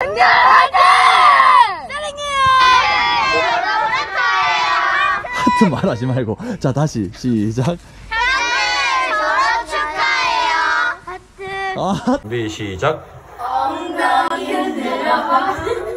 학년 화이팅! 사랑해요! 하트 말하지 말고. 자, 다시 시작. 졸업 축하해요. 하트. 준비 시작. 엉덩이 흔들어봐.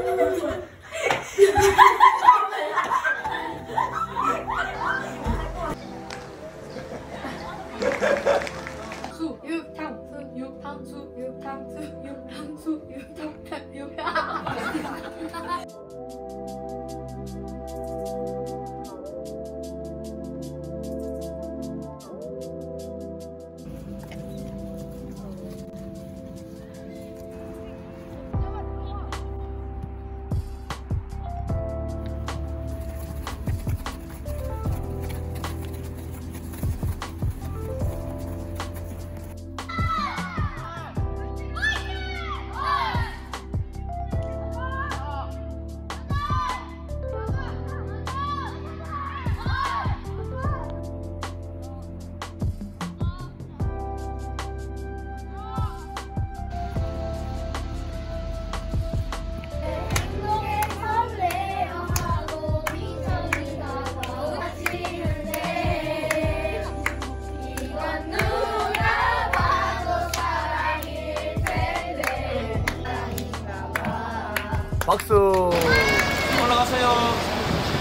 박수. 올라가세요.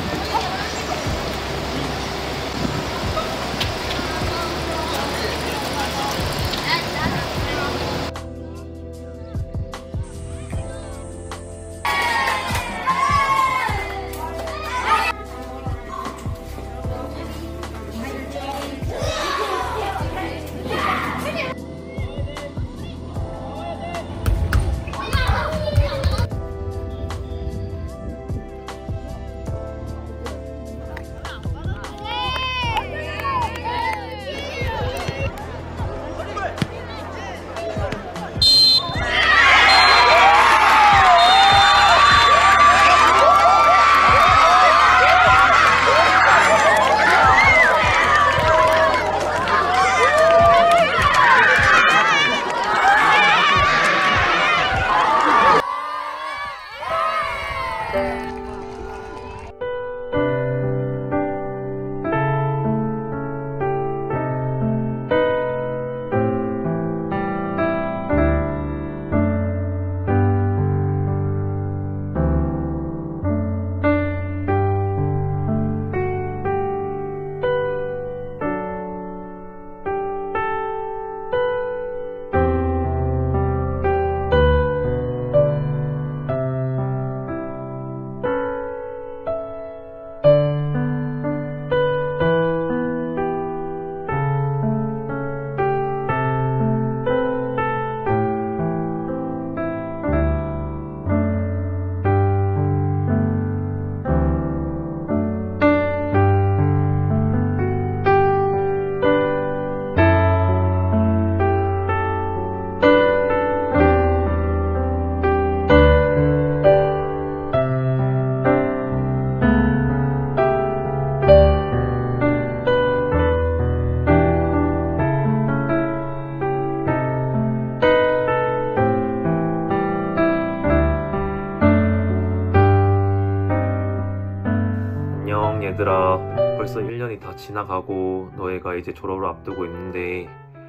안녕 얘들아, 벌써 1년이 다 지나가고 너희가 이제 졸업을 앞두고 있는데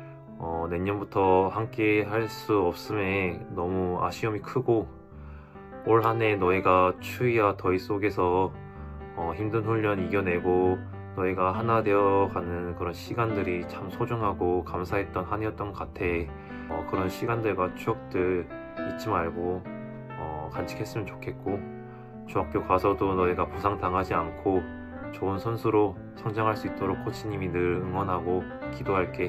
내년부터 함께 할 수 없음에 너무 아쉬움이 크고, 올 한 해 너희가 추위와 더위 속에서 힘든 훈련 이겨내고 너희가 하나 되어가는 그런 시간들이 참 소중하고 감사했던 한 해였던 것 같아. 그런 시간들과 추억들 잊지 말고 간직했으면 좋겠고, 중학교 가서도 너희가 부상당하지 않고 좋은 선수로 성장할 수 있도록 코치님이 늘 응원하고 기도할게.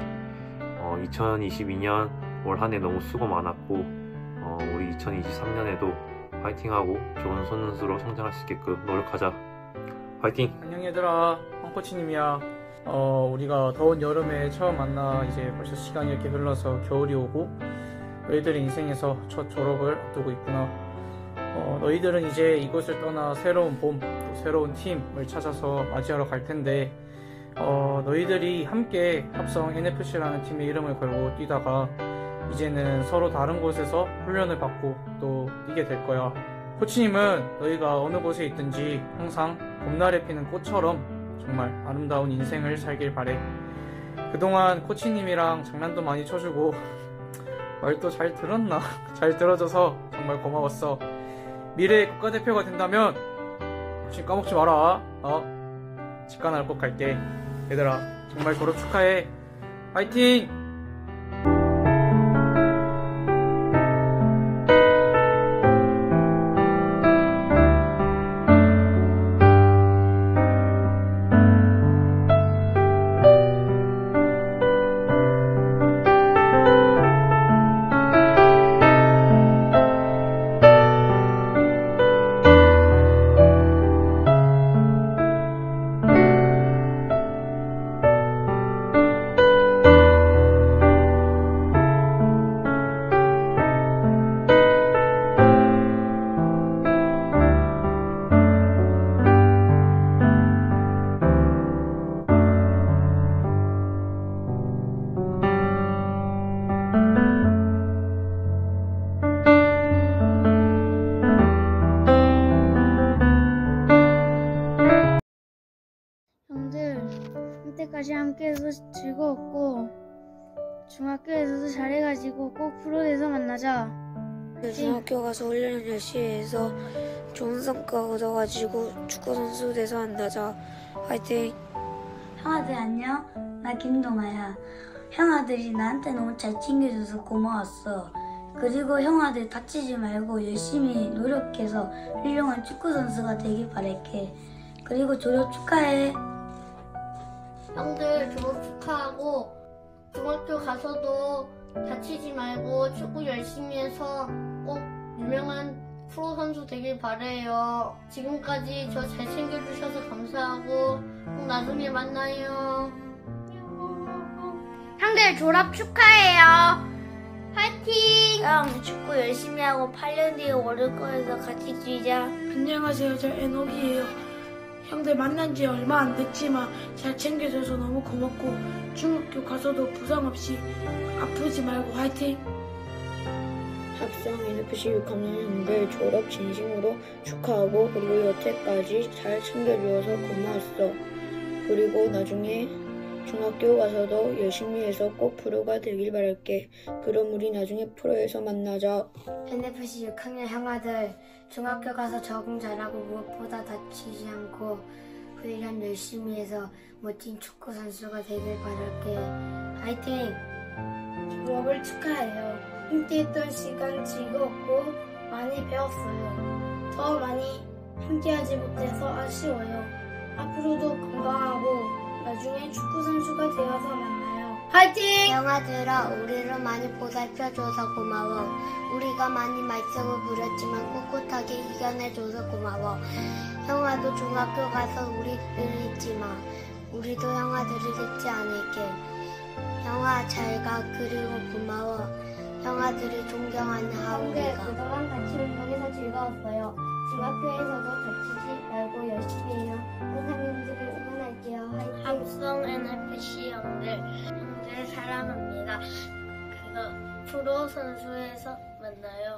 2022년 올 한 해 너무 수고 많았고 우리 2023년에도 파이팅하고 좋은 선수로 성장할 수 있게끔 노력하자. 파이팅! 안녕 얘들아, 황코치님이야. 우리가 더운 여름에 처음 만나 이제 벌써 시간이 이렇게 흘러서 겨울이 오고 너희들의 인생에서 첫 졸업을 앞두고 있구나. 너희들은 이제 이곳을 떠나 새로운 봄, 또 새로운 팀을 찾아서 맞이하러 갈 텐데, 너희들이 함께 합성 NFC라는 팀의 이름을 걸고 뛰다가 이제는 서로 다른 곳에서 훈련을 받고 또 뛰게 될 거야. 코치님은 너희가 어느 곳에 있든지 항상 봄날에 피는 꽃처럼 정말 아름다운 인생을 살길 바래. 그동안 코치님이랑 장난도 많이 쳐주고 말도 잘 들었나? 잘 들어줘서 정말 고마웠어. 미래의 국가대표가 된다면 혹시 까먹지 마라. 직관하러 꼭 갈게. 얘들아 정말 졸업 축하해. 파이팅! 이때까지 함께해서 즐거웠고 중학교에서도 잘해가지고 꼭 프로에서 만나자. 중학교 가서 훈련 열심히 해서 좋은 성과 얻어가지고 축구선수 돼서 만나자. 화이팅! 형아들 안녕? 나 김동아야. 형아들이 나한테 너무 잘 챙겨줘서 고마웠어. 그리고 형아들 다치지 말고 열심히 노력해서 훌륭한 축구선수가 되길 바랄게. 그리고 졸업 축하해. 형들 졸업 축하하고 중학교 가서도 다치지 말고 축구 열심히 해서 꼭 유명한 프로 선수 되길 바래요. 지금까지 저 잘 챙겨주셔서 감사하고 꼭 나중에 만나요. 형들 졸업 축하해요. 파이팅! 형 축구 열심히 하고 8년 뒤에 월드컵에서 같이 뛰자. 안녕하세요. 저 에녹이에요. 형들 만난 지 얼마 안 됐지만 잘 챙겨줘서 너무 고맙고 중학교 가서도 부상 없이 아프지 말고 화이팅! 합성 NFC 6학년 형들 졸업 진심으로 축하하고 그리고 여태까지 잘 챙겨주어서 고마웠어. 그리고 나중에 중학교 가서도 열심히 해서 꼭 프로가 되길 바랄게. 그럼 우리 나중에 프로에서 만나자. NFC 6학년 형아들 중학교 가서 적응 잘하고 무엇보다 다치지 않고 훈련 열심히 해서 멋진 축구 선수가 되길 바랄게. 화이팅! 졸업을 축하해요. 함께했던 시간 즐거웠고 많이 배웠어요. 더 많이 함께하지 못해서 아쉬워요. 앞으로도 건강하고 나중에 축구 선수가 되어서 만나요. 파이팅! 형아들아, 우리를 많이 보살펴줘서 고마워. 우리가 많이 말썽을 부렸지만 꿋꿋하게 이겨내줘서 고마워. 형아도 중학교 가서 우리를 잊지 마. 우리도 형아들을 잊지 않을게. 형아 잘가. 그리고 고마워. 형아들이 존경하는 하울이가. 그동안 같이 운동해서 즐거웠어요. 중학교에서도 다치지 말고 열심히 해요. 항상 형들을 응원할게요. 화이팅! 합성 NFC 형들 사랑합니다. 그래서 프로 선수에서 만나요.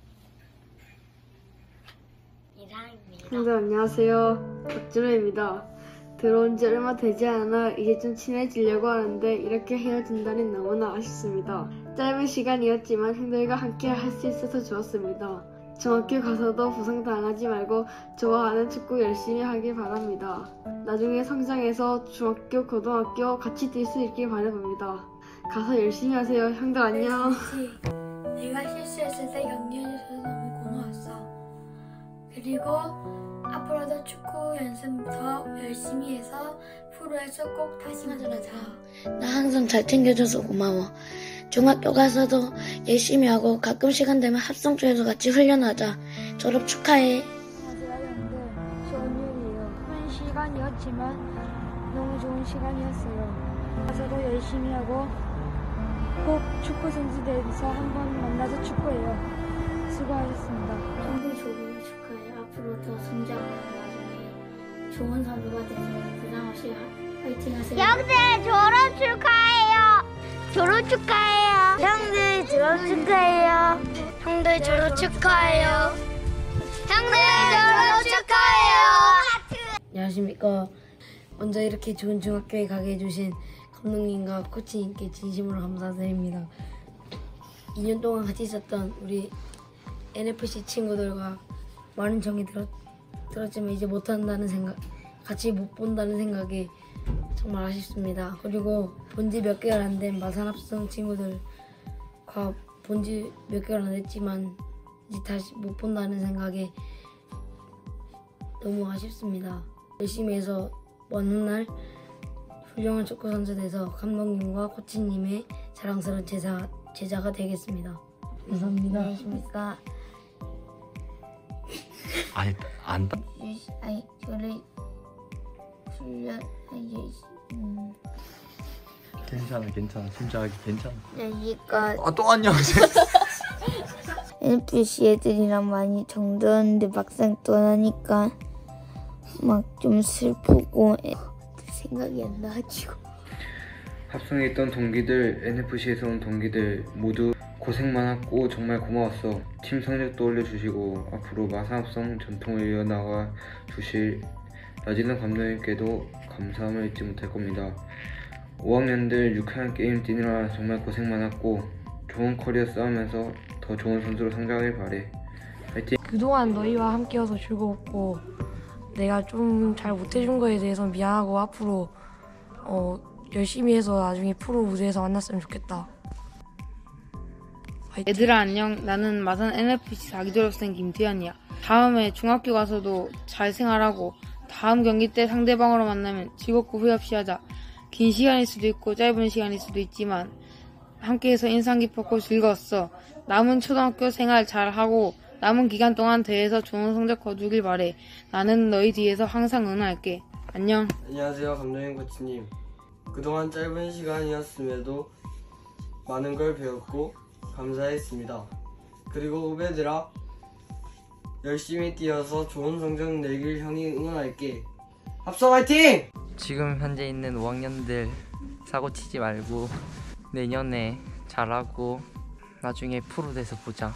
이상입니다. 형들 안녕하세요. 박준호입니다. 들어온 지 얼마 되지 않아 이제 좀 친해지려고 하는데 이렇게 헤어진다니 너무나 아쉽습니다. 짧은 시간이었지만 형들과 함께 할 수 있어서 좋았습니다. 중학교 가서도 부상 당하지 말고 좋아하는 축구 열심히 하길 바랍니다. 나중에 성장해서 중학교, 고등학교 같이 뛸 수 있길 바라봅니다. 가서 열심히 하세요. 형들 안녕. 내가 실수했을 때 격려해줘서 너무 고마웠어. 그리고 앞으로도 축구 연습부터 열심히 해서 프로에서 꼭 다시 만나자. 나 항상 잘 챙겨줘서 고마워. 중학교 가서도 열심히 하고 가끔 시간 되면 합성조에서 같이 훈련하자. 졸업 축하해. 안녕하세요 형들. 조은율이에요. 큰 시간이었지만 너무 좋은 시간이었어요. 가서도 열심히 하고 꼭 축구 선수 돼서 한번 만나서 축구해요. 수고하셨습니다. 형들 졸업을 축하해. 앞으로 더 성장하고 나중에 좋은 선수가 돼서 부상 없이 화이팅 하세요. 형들 졸업 축하해요. 졸업 축하해요. 형들 졸업 축하해요. 형들 졸업 축하해요. 형들 졸업 축하해요. 안녕하십니까. 먼저 이렇게 좋은 중학교에 가게 해주신 감독님과 코치님께 진심으로 감사드립니다. 2년 동안 같이 있었던 우리 NFC 친구들과 많은 정이 들었지만 이제 못한다는 생각, 같이 못 본다는 생각에 정말 아쉽습니다. 그리고 본지 몇 개월 안 된 마산합성 친구들과 본지 몇 개월 안 됐지만 이제 다시 못 본다는 생각에 너무 아쉽습니다. 열심히 해서 먼 훗날 훌륭한 축구 선수 돼서 감독님과 코치님의 자랑스러운 제자가 되겠습니다. 감사합니다. 안녕하십니까. 아니 안 아니 저를 훈련 괜찮아 침착하게 괜찮아. 여기가 또 안녕. NFC 애들이랑 많이 정들었는데 막상 떠나니까 막 좀 슬프고 생각이 안 나가지고. 합성에 있던 동기들, NFC에서 온 동기들 모두 고생 많았고 정말 고마웠어. 팀 성적도 올려주시고 앞으로 마산합성 전통을 이어나가 주실 나진호 감독님께도 감사함을 잊지 못할 겁니다. 5학년들 6학년 게임 뛰느라 정말 고생 많았고 좋은 커리어 쌓으면서 더 좋은 선수로 성장하길 바래. 파이팅! 그동안 너희와 함께여서 즐거웠고 내가 좀 잘 못해준 거에 대해서 미안하고 앞으로 열심히 해서 나중에 프로 무대에서 만났으면 좋겠다. 파이팅. 얘들아 안녕. 나는 마산 NFC 4기 졸업생 김태현이야. 다음에 중학교 가서도 잘 생활하고 다음 경기 때 상대방으로 만나면 즐겁고 후회 없이 하자. 긴 시간일 수도 있고 짧은 시간일 수도 있지만 함께해서 인상 깊었고 즐거웠어. 남은 초등학교 생활 잘하고 남은 기간 동안 대회에서 좋은 성적 거두길 바래. 나는 너희 뒤에서 항상 응원할게. 안녕. 안녕하세요 감독님 코치님. 그동안 짧은 시간이었음에도 많은 걸 배웠고 감사했습니다. 그리고 후배들아 열심히 뛰어서 좋은 성적 내길 형이 응원할게. 합성 화이팅! 지금 현재 있는 5학년들 사고 치지 말고 내년에 잘하고 나중에 프로 돼서 보자.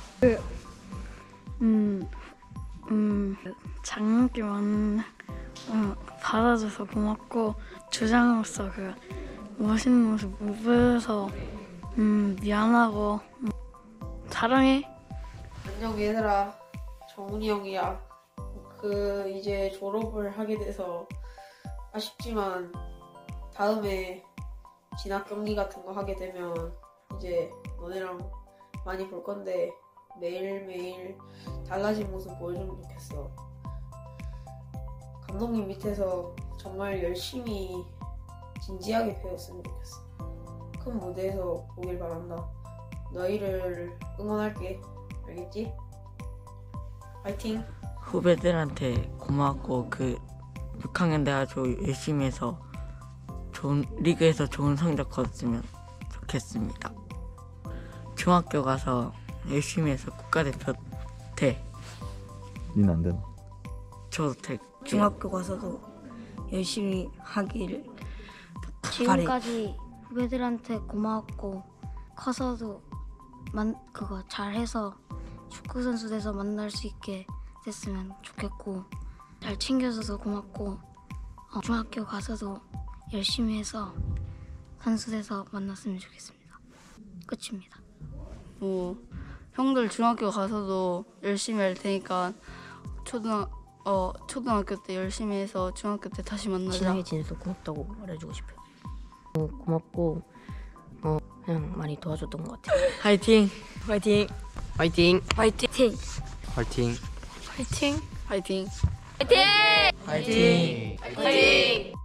장난기만 받아줘서 고맙고 주장으로서 그 멋있는 모습 못 보여서 미안하고 사랑해. 안녕 얘들아, 정훈이 형이야. 이제 졸업을 하게 돼서 아쉽지만 다음에 진학 경기 같은 거 하게 되면 이제 너네랑 많이 볼 건데 매일매일 달라진 모습 보여주면 좋겠어. 감독님 밑에서 정말 열심히 진지하게 배웠으면 좋겠어. 큰 무대에서 보길 바란다. 너희를 응원할게. 알겠지? 파이팅! 후배들한테 고맙고 6학년 내가 열심히 해서 좋은 리그에서 좋은 성적 거뒀으면 좋겠습니다. 중학교 가서 열심히 해서 국가대표 돼. 니는 안 되나? 저도 될. 중학교 가서도 열심히 하기를 지금까지 후배들한테 고마웠고 커서도 그거 잘해서 축구 선수 돼서 만날 수 있게 됐으면 좋겠고 잘 챙겨줘서 고맙고 중학교 가서도 열심히 해서 선수 돼서 만났으면 좋겠습니다. 끝입니다. 형들 중학교 가서도 열심히 할 테니까 초등학교 때 열심히 해서 중학교 때 다시 만나자. 친하게 지내서 고맙다고 말해주고 싶어요. 고맙고 그냥 많이 도와줬던 것 같아요. 화이팅! 화이팅! 화이팅! 화이팅! 화이팅! 화이팅! 화이팅! 화이팅! 화이팅! 화이팅!